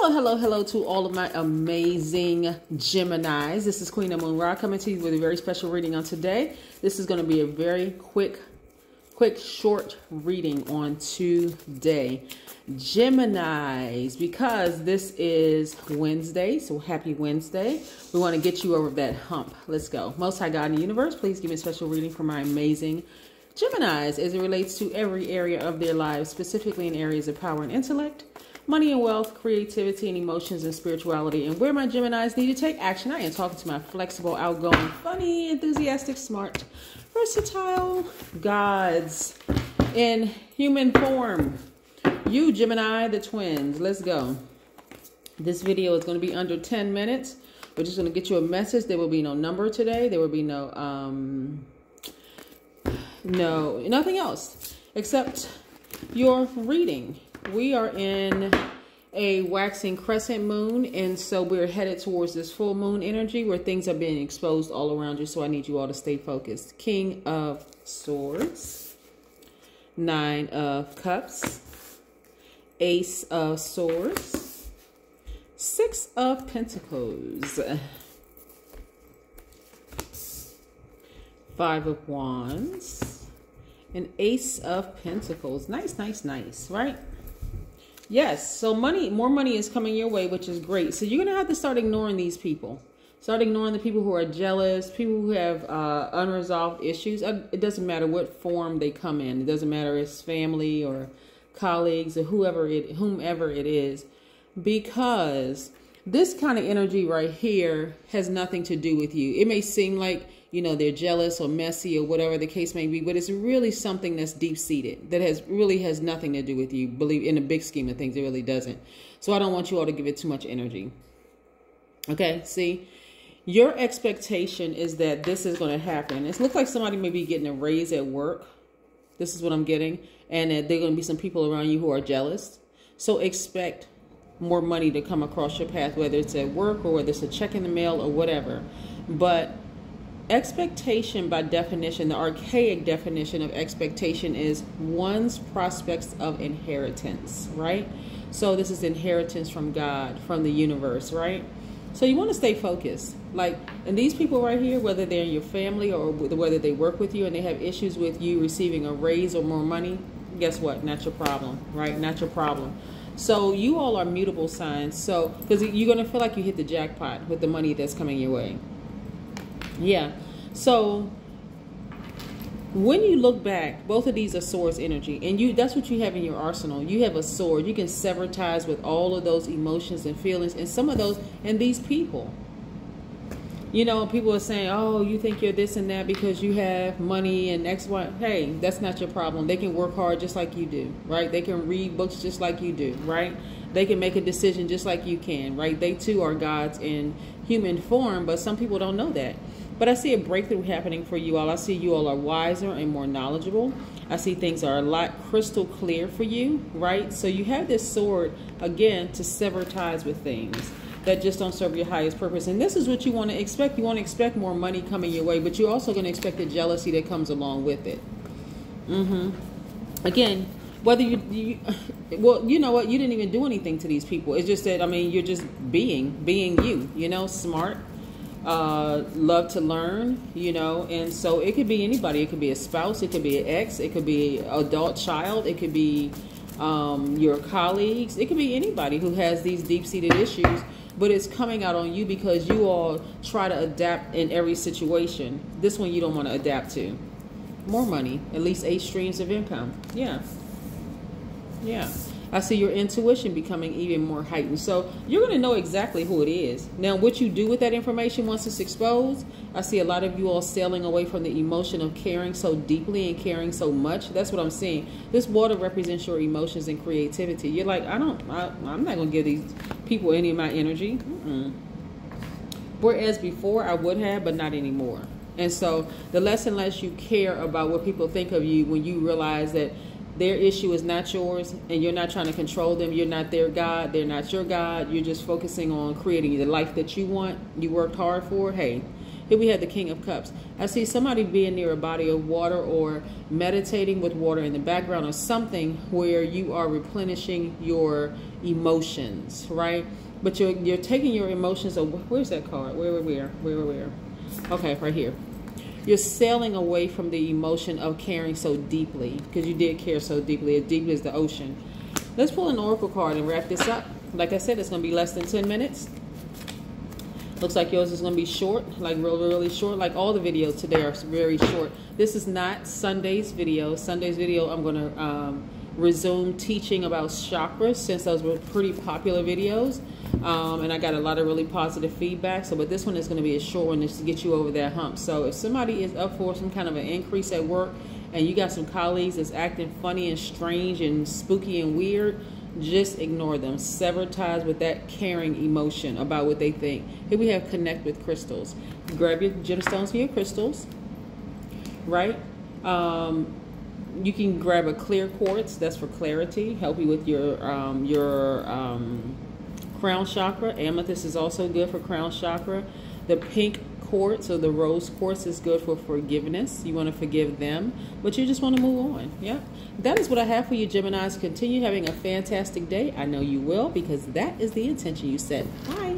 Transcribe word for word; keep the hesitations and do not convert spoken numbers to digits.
Hello, hello, hello to all of my amazing Geminis. This is Queen of Moon Ra coming to you with a very special reading on today. This is going to be a very quick, quick, short reading on today. Geminis, because this is Wednesday, so happy Wednesday. We want to get you over that hump. Let's go. Most High God in the universe, please give me a special reading for my amazing Geminis as it relates to every area of their lives, specifically in areas of power and intellect, money and wealth, creativity and emotions and spirituality, and where my Geminis need to take action. I am talking to my flexible, outgoing, funny, enthusiastic, smart, versatile gods in human form. You, Gemini, the twins. Let's go. This video is going to be under ten minutes. We're just going to get you a message. There will be no number today. There will be no, um, no, nothing else except your reading. We are in a waxing crescent moon, and so we're headed towards this full moon energy where things are being exposed all around you. So I need you all to stay focused. King of Swords, Nine of Cups, Ace of Swords, Six of Pentacles, Five of Wands, and Ace of Pentacles. Nice, nice, nice, right? Yes, so money, more money is coming your way, which is great. So you're going to have to start ignoring these people. Start ignoring the people who are jealous, people who have uh, unresolved issues. It doesn't matter what form they come in. It doesn't matter if it's family or colleagues or whoever it, whomever it is. Because this kind of energy right here has nothing to do with you. It may seem like, you know, they're jealous or messy or whatever the case may be, but it's really something that's deep-seated that has really has nothing to do with you. Believe in the big scheme of things, it really doesn't. So I don't want you all to give it too much energy. Okay, see, your expectation is that this is going to happen. It looks like somebody may be getting a raise at work. This is what I'm getting. And that there are going to be some people around you who are jealous. So expect more money to come across your path, whether it's at work or whether it's a check in the mail or whatever. But expectation, by definition, the archaic definition of expectation is one's prospects of inheritance, right? So this is inheritance from God, from the universe, right? So you want to stay focused. Like, and these people right here, whether they're in your family or whether they work with you and they have issues with you receiving a raise or more money, guess what? Not your problem, right? Not your problem. So you all are mutable signs. So, because you're going to feel like you hit the jackpot with the money that's coming your way. Yeah. So when you look back, both of these are swords energy, and you that's what you have in your arsenal. You have a sword. You can sever ties with all of those emotions and feelings and some of those and these people. You know, people are saying, oh, you think you're this and that because you have money and X, Y. Hey, that's not your problem. They can work hard just like you do, right? They can read books just like you do, right? They can make a decision just like you can, right? They too are gods in human form, but some people don't know that. But I see a breakthrough happening for you all. I see you all are wiser and more knowledgeable. I see things are a lot crystal clear for you, right? So you have this sword, again, to sever ties with things that just don't serve your highest purpose. And this is what you want to expect. You want to expect more money coming your way, but you're also going to expect the jealousy that comes along with it. Mm-hmm. Again, whether you, you, well, you know what? You didn't even do anything to these people. It's just that, I mean, you're just being, being you, you know, smart. Uh, love to learn, you know, and so it could be anybody. It could be a spouse, it could be an ex, it could be an adult child, it could be um, your colleagues, it could be anybody who has these deep-seated issues, but it's coming out on you because you all try to adapt in every situation. This one you don't want to adapt to. More money, at least eight streams of income. Yeah. Yeah. I see your intuition becoming even more heightened. So you're going to know exactly who it is. Now, what you do with that information once it's exposed, I see a lot of you all sailing away from the emotion of caring so deeply and caring so much. That's what I'm seeing. This water represents your emotions and creativity. You're like, I don't, I, I'm not going to give these people any of my energy. Mm-mm. Whereas before I would have, but not anymore. And so the less and less you care about what people think of you when you realize that their issue is not yours and you're not trying to control them. You're not their God. They're not your God. You're just focusing on creating the life that you want, you worked hard for. Hey, here we have the King of Cups. I see somebody being near a body of water or meditating with water in the background or something where you are replenishing your emotions, right? But you're you're taking your emotions. Away. Where's that card? Where, where, where, where, where? Okay, right here. You're sailing away from the emotion of caring so deeply, because you did care so deeply, as deep as the ocean. Let's pull an oracle card and wrap this up. Like I said, it's going to be less than ten minutes. Looks like yours is going to be short, like really, really short. Like all the videos today are very short. This is not Sunday's video. Sunday's video, I'm going to um, resume teaching about chakras, since those were pretty popular videos. Um, and I got a lot of really positive feedback. So, but this one is going to be a short one just to get you over that hump. So if somebody is up for some kind of an increase at work, and you got some colleagues that's acting funny and strange and spooky and weird, just ignore them. Sever ties with that caring emotion about what they think. Here we have connect with crystals. Grab your gemstones for your crystals, right? Um, you can grab a clear quartz. That's for clarity. Help you with your um, your um, crown chakra. Amethyst is also good for crown chakra. The pink quartz or the rose quartz is good for forgiveness. You want to forgive them, but you just want to move on. Yeah, that is what I have for you, Geminis. Continue having a fantastic day. I know you will, because that is the intention you set. Bye.